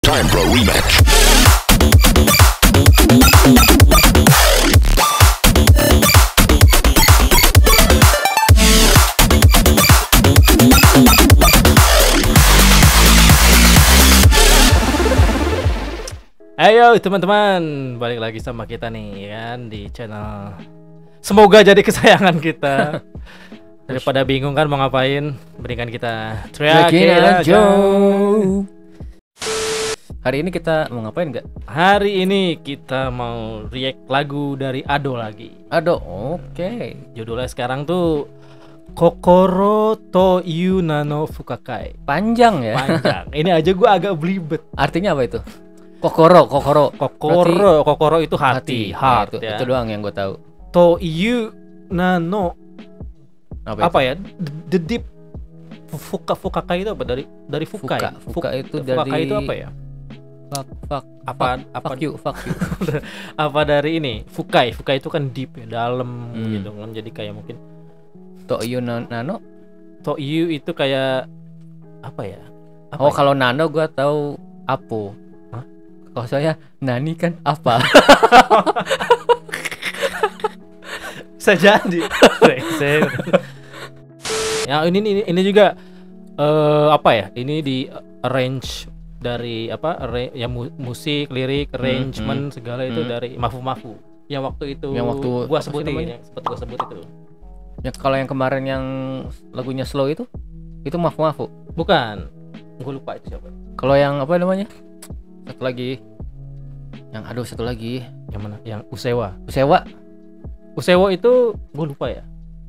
time, bro. Rematch. Ayo teman-teman, balik lagi sama kita nih kan di channel. Semoga jadi kesayangan kita. Daripada bingung kan mau ngapain, berikan kita teriakin aja. Hari ini kita mau ngapain nggak? Hari ini kita mau react lagu dari Ado lagi. Ado, oke. Judulnya sekarang tuh KokoroToIuNanoFukakai. Panjang ya? Panjang. Ini aja gua agak belibet. Artinya apa itu? Kokoro. Kokoro itu hati, heart ya. Itu doang yang gue tahu. Toiunano apa ya? The deep fukakai itu apa? Dari fukai. Fuka itu fukakai dari itu apa ya? Fuck you. Apa dari ini? Fukai itu kan deep ya, dalam gitu kan. Jadi kayak mungkin Toiunano. Toiu itu kayak apa ya? Oh, kalau nano gue tahu apo. Kalau saya nani kan apa? Bisa jadi. Ya ini juga apa ya? Ini di arrange dari apa? Ya musik, lirik, arrangement segala itu dari mafumafu. Yang waktu itu gua sebutin sempat gua sebut itu. Ya kalau yang kemarin yang lagunya slow itu mafu-mafu. Bukan. Gua lupa itu siapa. Kalau yang apa namanya? Satu lagi. Satu lagi. Yang mana? Yang Usewa itu gue lupa ya.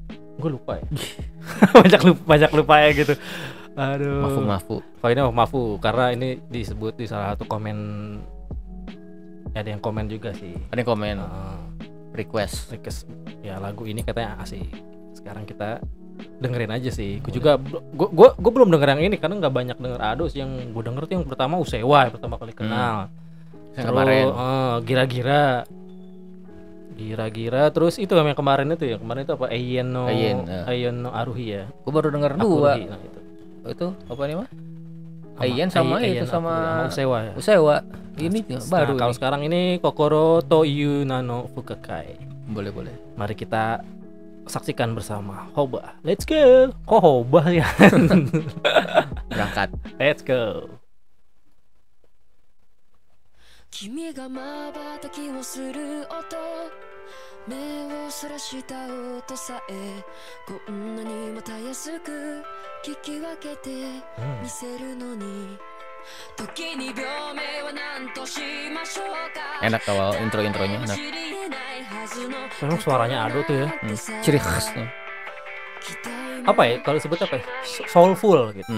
banyak lupa ya gitu. Aduh. Mafu. Pokoknya mafu karena ini disebut di salah satu komen. Ada yang komen juga sih. Ada yang komen. Request. Ya lagu ini katanya asik. Sekarang kita dengerin aja sih. Gue belum denger yang ini karena nggak banyak denger Ado sih. Yang gue denger tuh yang pertama Usewa yang pertama kali kenal. Terus gira-gira terus itu yang kemarin itu apa Ayen no Aruhi ya. Gue baru denger dua. Nah, itu apa nih mah? Ayen sama itu sama Usewa ya. Usewa. Ini baru. Kalau sekarang ini KokoroToIuNanoFukakai. Boleh. Mari kita saksikan bersama. Hoba. Let's go. Kok hoba ya? Berangkat. Let's go. 君が瞬きをする音目をそらした音さえこんなにまた安く聞き分けて見せるのに時に病名は何としましょうか Enak kalau intro-intronya enak. Memang suaranya Ado tuh ya. Ciri khasnya. Apa ya kalau disebut apa ya? Soulful gitu.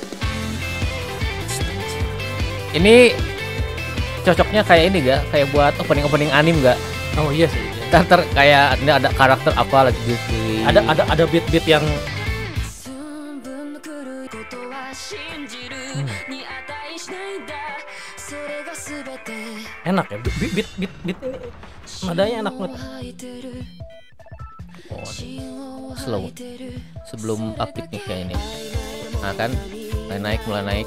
Ini cocoknya kayak ini gak? Kayak buat opening anim gak? Oh iya sih. Ntar kayak ini ada karakter apa lagi gitu. Ada beat yang enak ya. Beat ini nadanya enak banget. Oh, slow. Sebelum update nih kayak ini. Nah kan mulai naik.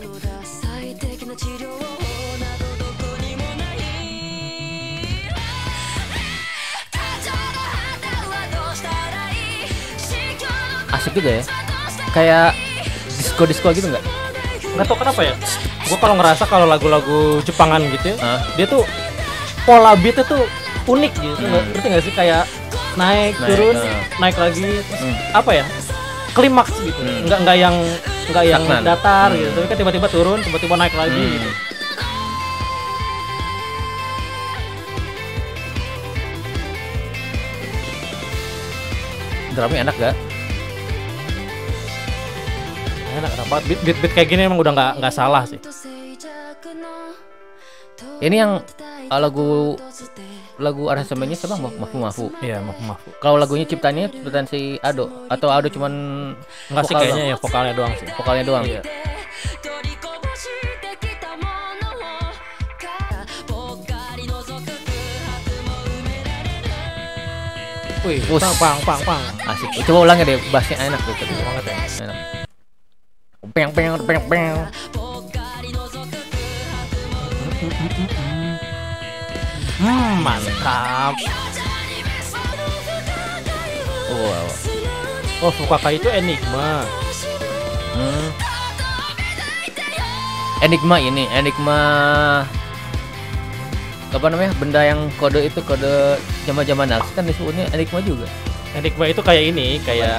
Asik juga ya, kayak disco gitu nggak? Nggak tau kenapa ya. Gue kalau ngerasa kalau lagu-lagu Jepangan gitu, dia tuh pola beatnya tuh unik gitu. Berarti nggak sih kayak naik turun, naik lagi, terus apa ya? Klimaks gitu. Nggak yang datar gitu. Tapi kan tiba-tiba turun, tiba-tiba naik lagi gitu. Drumnya enak gak? Enak kenapa? Beat kayak gini emang udah nggak salah sih. Ini yang lagu aransemennya siapa? Mafumafu. Iya, mafumafu. Kalau lagunya ciptaan si Ado atau Ado cuman enggak sih kayaknya ya vokalnya doang sih. Vokalnya doang. Iya. Wih, pang. Asik. Coba ulang ya deh, bassnya enak tuh tadi banget ya. Enak. Peng. Mantap. Wow. Oh, Fukakai itu enigma. Enigma apa namanya, benda yang kode itu kode zaman Nazi kan disebutnya enigma juga. Enigma itu kayak ini, kayak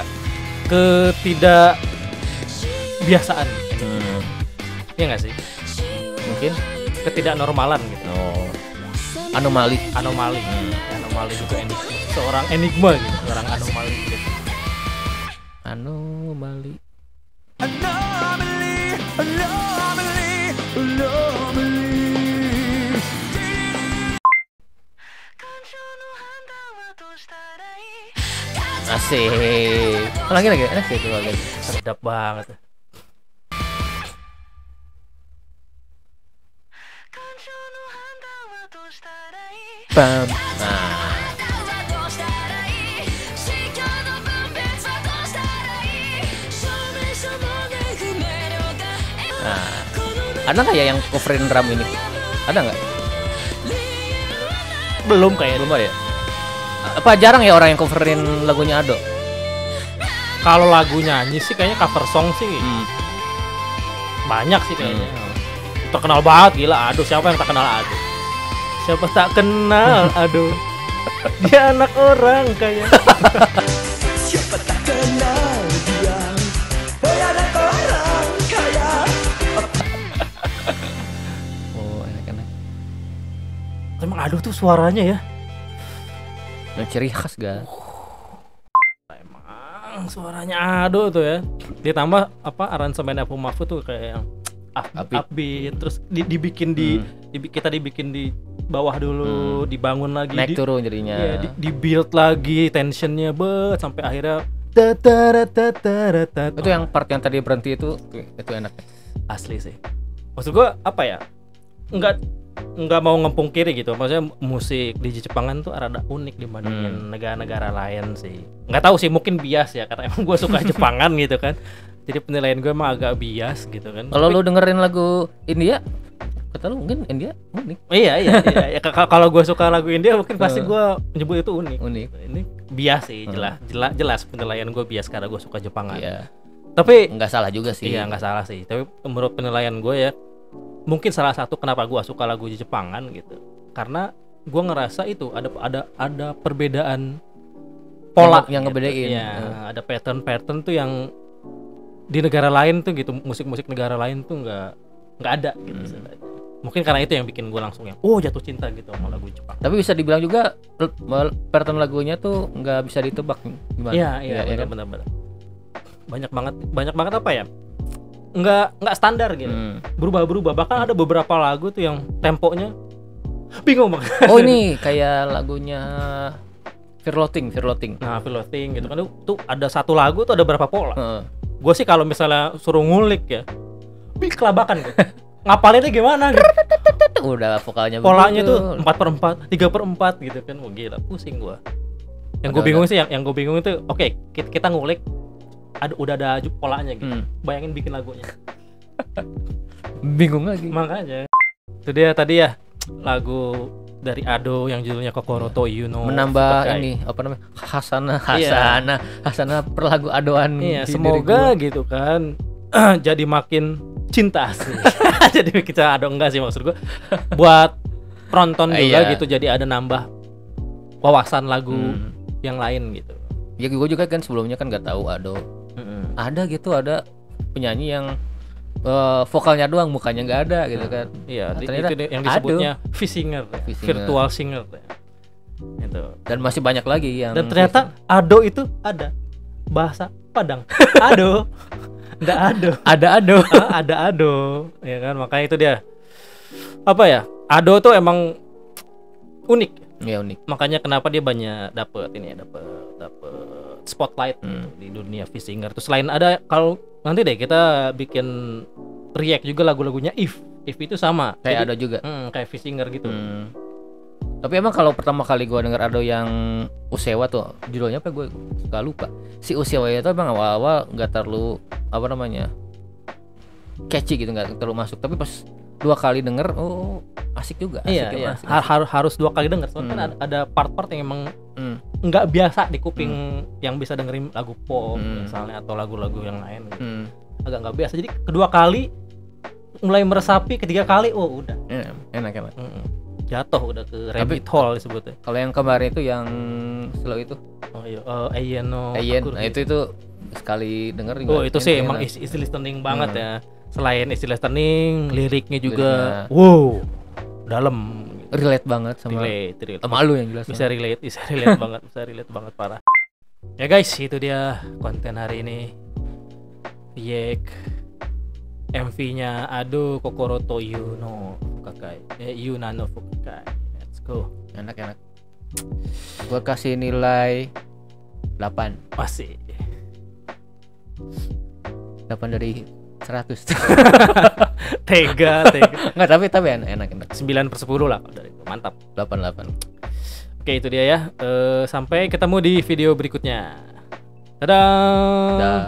ketidakbiasaan. Iya nggak sih? Mungkin ketidaknormalan gitu. Anomali. Anomali juga enigma. Seorang enigma gitu, seorang anomali gitu. Anomali. Asik. Lagi enak sih itu lagi. Sedap banget. Bam. Ada nggak ya yang coverin drum ini? Ada nggak? Belum kayaknya. Belum ada ya? Apa jarang ya orang yang coverin lagunya Ado? Kalau lagu nyanyi sih kayaknya cover song sih banyak sih kayaknya. Terkenal banget gila Ado. Siapa yang tak kenal Ado? Siapa tak kenal Ado? Dia anak orang kaya. Siapa tak kenal dia? Dia anak orang kaya. Oh enak-enak. Emang Ado tuh suaranya ya. Yang ciri khas ga? Emang suaranya Ado tuh ya. Ditambah apa aransemen mafumafu tuh kayak yang upbeat, terus dibikin kita dibikin di bawah dulu, dibangun lagi, naik turun jadinya. Iya, di build lagi tensionnya sampai akhirnya itu yang part yang tadi berhenti itu enak. Asli sih. Maksud gua apa ya? Enggak mau ngepungkiri gitu. Maksudnya musik di Jepangan tuh rada unik dibandingin negara-negara lain sih. Nggak tahu sih, mungkin bias ya karena emang gua suka Jepangan gitu kan. Jadi penilaian gue emang agak bias gitu kan. Kalau lu dengerin lagu India, kata lu mungkin India unik. Iya. Kalau gue suka lagu India mungkin pasti gue nyebut itu unik. Ini bias sih, jelas penilaian gue bias karena gue suka Jepangan. Iya. Tapi nggak salah juga sih. Iya nggak salah sih. Tapi menurut penilaian gue ya, mungkin salah satu kenapa gue suka lagu Jepangan gitu. Karena gue ngerasa itu ada perbedaan pola yang ngebedain. Iya, ada pattern tuh yang di negara lain tuh gitu, musik-musik negara lain tuh nggak ada gitu. Mungkin karena itu yang bikin gue langsung jatuh cinta gitu sama lagu Jepang. Tapi bisa dibilang juga pattern lagunya tuh nggak bisa ditebak gimana? Iya, benar. Banyak banget apa ya? Nggak standar gitu. Berubah. Bahkan ada beberapa lagu tuh yang temponya bingung banget. Oh ini kayak lagunya Firloting. Nah, Firloting gitu kan tuh ada satu lagu tuh ada berapa pola. Gue sih kalau misalnya suruh ngulik ya, kelabakan gitu. Ngapalinnya gimana gitu. Udah vokalnya polanya tuh 4/4, 3/4 gitu kan. Wah gila, pusing gue. Yang gue bingung sih, yang gue bingung itu kita ngulik udah ada polanya gitu. Bayangin bikin lagunya. Bingung lagi. Makanya. Itu dia tadi ya lagu dari Ado yang judulnya KokoroToIuNanoFukakai. Menambah ini apa namanya? Hasanah perlagu Adoan. Iya, semoga gitu kan jadi makin cinta sih. Jadi kita Ado enggak sih maksud gue. Buat penonton juga gitu, jadi ada nambah wawasan lagu yang lain gitu. Ya gue juga kan sebelumnya kan nggak tahu Ado. Ada penyanyi yang vokalnya doang, mukanya nggak ada gitu kan. Iya, itu yang disebutnya singer, virtual singer itu. Dan masih banyak lagi yang. Dan ternyata Ado itu ada bahasa Padang. Ado, nggak Ado. Ada Ado, ya kan. Makanya itu dia. Apa ya? Ado tuh emang unik. Iya unik. Makanya kenapa dia banyak dapat spotlight di dunia singer. Terus selain ada, kalau nanti deh kita bikin react juga lagu-lagunya If itu sama kayak Ado juga kayak singer gitu. Tapi emang kalau pertama kali gue denger Ado yang Usewa tuh judulnya apa gue suka lupa. Si Usewa itu emang awal-awal nggak terlalu apa namanya catchy gitu, nggak terlalu masuk. Tapi pas 2 kali denger asik juga. Iya, asik, iya. asik. Harus 2 kali denger. Soalnya kan ada part-part yang emang nggak biasa di kuping yang bisa dengerin lagu pop misalnya atau lagu-lagu yang lain gitu. Agak nggak biasa. Jadi kedua kali mulai meresapi, ketiga kali udah. Enak. Jatuh udah ke rabbit hole disebutnya. Kalau yang kemarin itu yang slow itu. Oh iya, Ayano. Nah itu sekali denger juga. Oh itu sih emang easy listening banget ya. Selain easy listening, liriknya juga wow, dalam. Relate banget sama relate. Sama lu yang jelas. Bisa relate banget parah. Ya guys, itu dia konten hari ini. React MV-nya Aduh KokoroToIuNanoFukakai. YuNanoFukakai. Let's go. Enak. Gua kasih nilai 8. Pasti 8 dari 100. Tega. Enggak, tapi enak. 9/10 lah dari itu. Mantap. 8. Oke, itu dia ya. Sampai ketemu di video berikutnya. Dadah.